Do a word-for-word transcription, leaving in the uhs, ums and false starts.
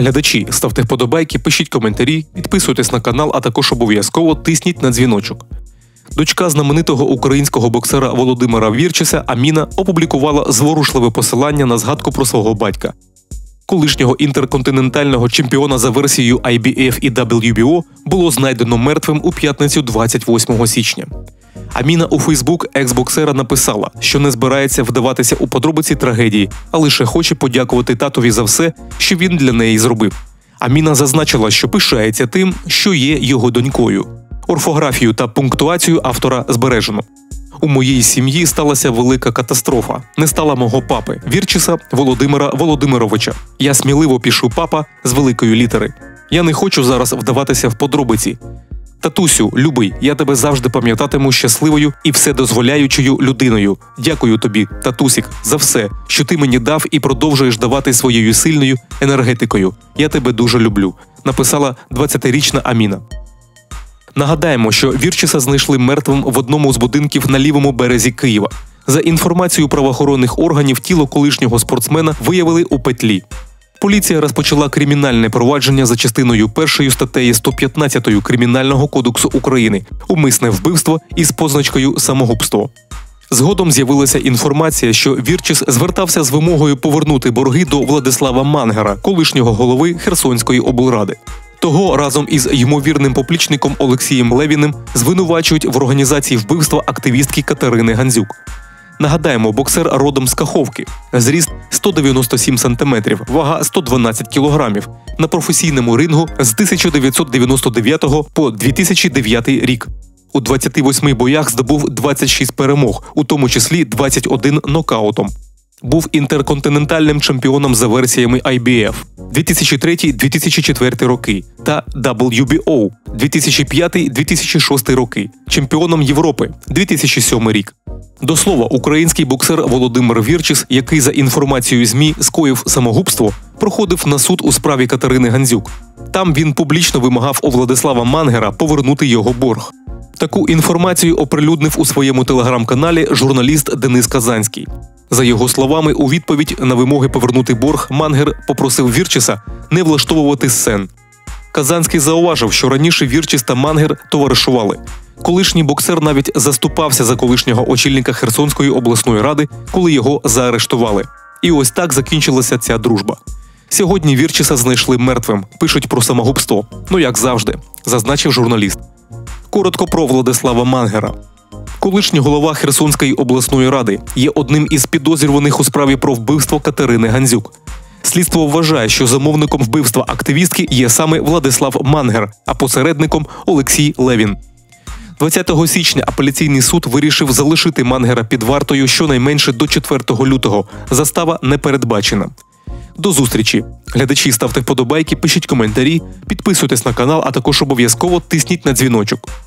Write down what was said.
Глядачі, ставте вподобайки, пишіть коментарі, підписуйтесь на канал, а також обов'язково тисніть на дзвіночок. Дочка знаменитого українського боксера Володимира Вірчиса Аміна опублікувала зворушливе посилання на згадку про свого батька. Колишнього інтерконтинентального чемпіона за версією ай бі еф і дабл ю бі о було знайдено мертвим у п'ятницю двадцять восьмого січня. Аміна у Фейсбук екс-боксера написала, що не збирається вдаватися у подробиці трагедії, а лише хоче подякувати татові за все, що він для неї зробив. Аміна зазначила, що пишається тим, що є його донькою. Орфографію та пунктуацію автора збережено. У моїй сім'ї сталася велика катастрофа. Не стало мого папи, Вірчиса Володимира Володимировича. Я сміливо пишу папа з великої літери. Я не хочу зараз вдаватися в подробиці. Татусю, любий, я тебе завжди пам'ятатиму щасливою і вседозволяючою людиною. Дякую тобі, татусік, за все, що ти мені дав і продовжуєш давати своєю сильною енергетикою. Я тебе дуже люблю, написала двадцятирічна Аміна. Нагадаємо, що Вірчиса знайшли мертвим в одному з будинків на лівому березі Києва. За інформацією правоохоронних органів, тіло колишнього спортсмена виявили у петлі. Поліція розпочала кримінальне провадження за частиною першою статтею сто п'ятнадцять Кримінального кодексу України «Умисне вбивство» із позначкою «самогубство». Згодом з'явилася інформація, що Вірчис звертався з вимогою повернути борги до Владислава Мангера, колишнього голови Херсонської облради. Того разом із ймовірним поплічником Олексієм Левіним звинувачують в організації вбивства активістки Катерини Гандзюк. Нагадаємо, боксер родом з Каховки, зріст сто дев'яносто сім сантиметрів, вага сто дванадцять кілограмів, на професійному рингу з тисяча дев'ятсот дев'яносто дев'ятого по дві тисячі дев'ятий рік. У двадцяти восьми боях здобув двадцять шість перемог, у тому числі двадцять один нокаутом. Був інтерконтинентальним чемпіоном за версіями ай бі еф дві тисячі третій - дві тисячі четвертий роки та дабл ю бі о дві тисячі п'ятий - дві тисячі шостий роки, чемпіоном Європи дві тисячі сьомий рік. До слова, український боксер Володимир Вірчис, який за інформацією ЗМІ скоїв самогубство, проходив на суд у справі Катерини Гандзюк. Там він публічно вимагав у Владислава Мангера повернути його борг. Таку інформацію оприлюднив у своєму телеграм-каналі журналіст Денис Казанський. За його словами, у відповідь на вимоги повернути борг Мангер попросив Вірчиса не влаштовувати сцен. Казанський зауважив, що раніше Вірчис та Мангер товаришували. Колишній боксер навіть заступався за колишнього очільника Херсонської обласної ради, коли його заарештували. І ось так закінчилася ця дружба. Сьогодні Вірчиса знайшли мертвим, пишуть про самогубство. Ну як завжди, зазначив журналіст. Коротко про Владислава Мангера. Колишній голова Херсонської обласної ради є одним із підозрюваних у справі про вбивство Катерини Гандзюк. Слідство вважає, що замовником вбивства активістки є саме Владислав Мангер, а посередником – Олексій Левін. двадцятого січня апеляційний суд вирішив залишити Мангера під вартою щонайменше до четвертого лютого. Застава не передбачена. До зустрічі! Глядачі, ставте вподобайки, пишіть коментарі, підписуйтесь на канал, а також обов'язково тисніть на дзвіночок.